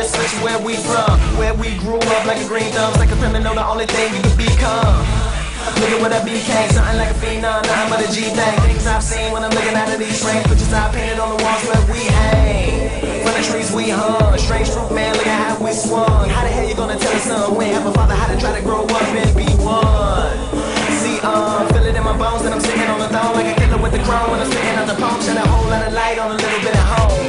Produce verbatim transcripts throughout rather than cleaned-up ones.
switch where we from. Where we grew up like a green thumbs, like a criminal, the only thing you can become. Look at what I became, something like a phenom, nothing but a G thing. Things I've seen when I'm looking out of these frames, pictures I painted on the walls where we hang. From the trees we hung, strange fruit man, look at how we swung. How the hell you gonna tell a son who ain't have a father how to try to grow up and be one? See, um, feel it in my bones that I'm sitting on the throne like a killer with the chrome. When I'm spitting on the poem, shine a whole lot of light on a little bit of home.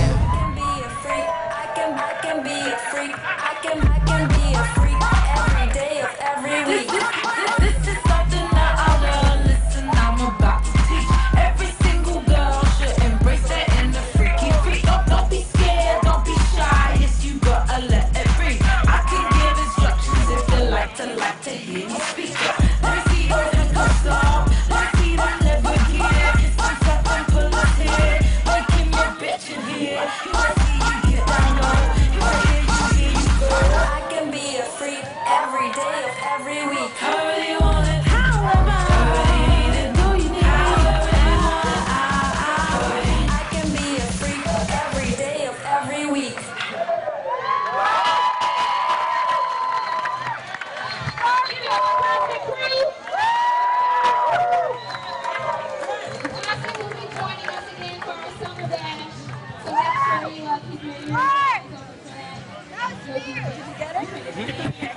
I can, I can be a freak. I can, I can be a freak every day of every week. This is something that I learned. Listen, I'm about to teach. Every single girl should embrace that inner freaky freak. Don't, don't be scared, don't be shy. Yes, you gotta let it free. I can give instructions if they like to, like to hear me speak. Let me see those handcuffs off. Let me see them leather gear. Some stuff and pull up here. Making me a bitch in here. You wanna see you get down low. You wanna hear you, hear you go. I can be a freak every day of every week. I really want it. However, I really need it. Do you need it? However, you want it. I, I, I can be a freak every day of every week. Austin will be joining us again for our summer bash. So make sure you uh, keep your ears open for that. So you can get it.